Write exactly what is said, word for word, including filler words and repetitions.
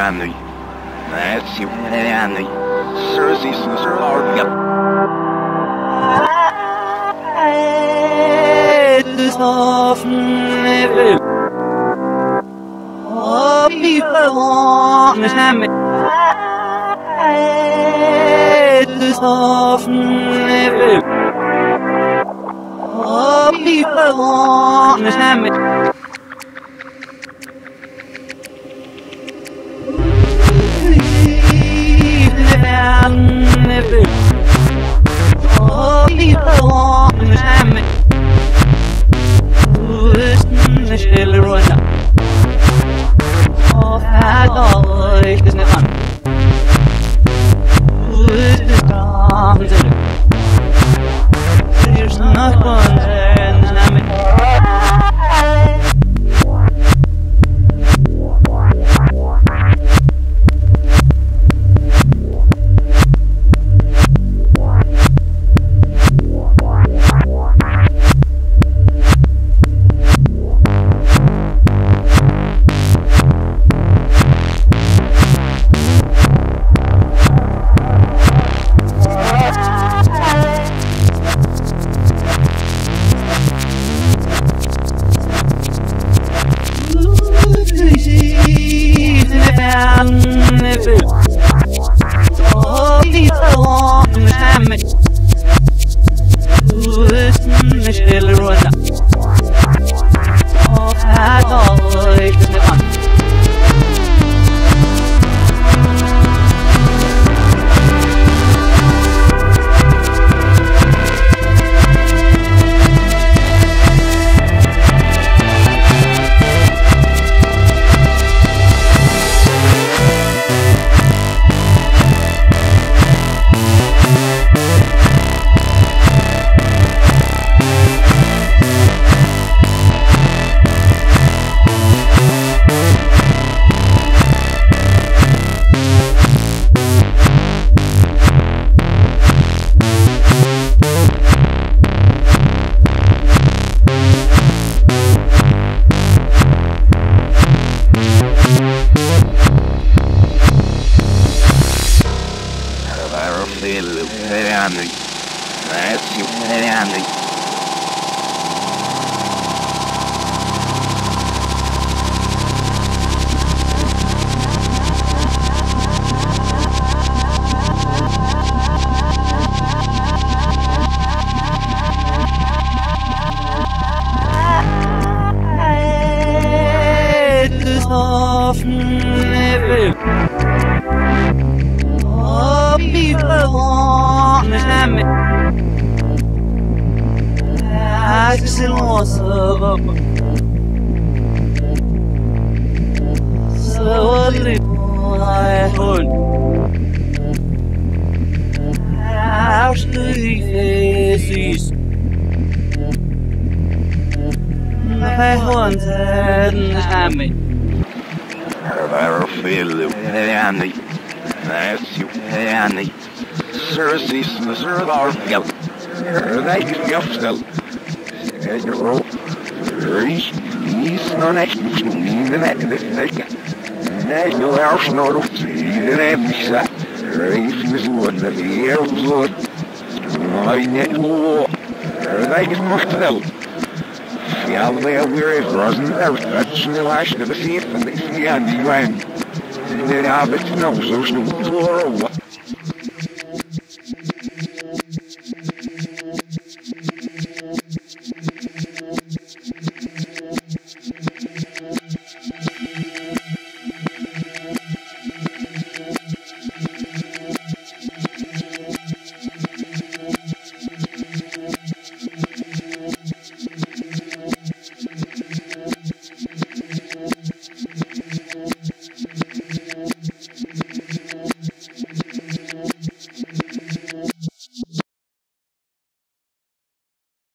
ENIGAMI. That's ENIGAMI. Cersei's sister Arya. It's often living. Oh, people want me. It's often living. Oh, people want me. Oh, people want me. Listen, still run up. Oh, I don't is not. Listen, comes in. There's not one there, and I'm oh, people want me. Listen, still run up. Oh, I don't is not. ENIGAMI. That's ENIGAMI. It's often living. Oh, people want me. I still want some. So I live my hood. How sleep is my haunted hammy. I feel ENIGAMI. That's ENIGAMI. Cersei's sister Arya. They get still. And you're all he's not actually the neck of this thing. And you'll have no see the name is that. He's one of the air blood. I know. They get much still. Yeah, we're a frozen there. That's the last of the sea, and they see on the ground. They have it no social or what.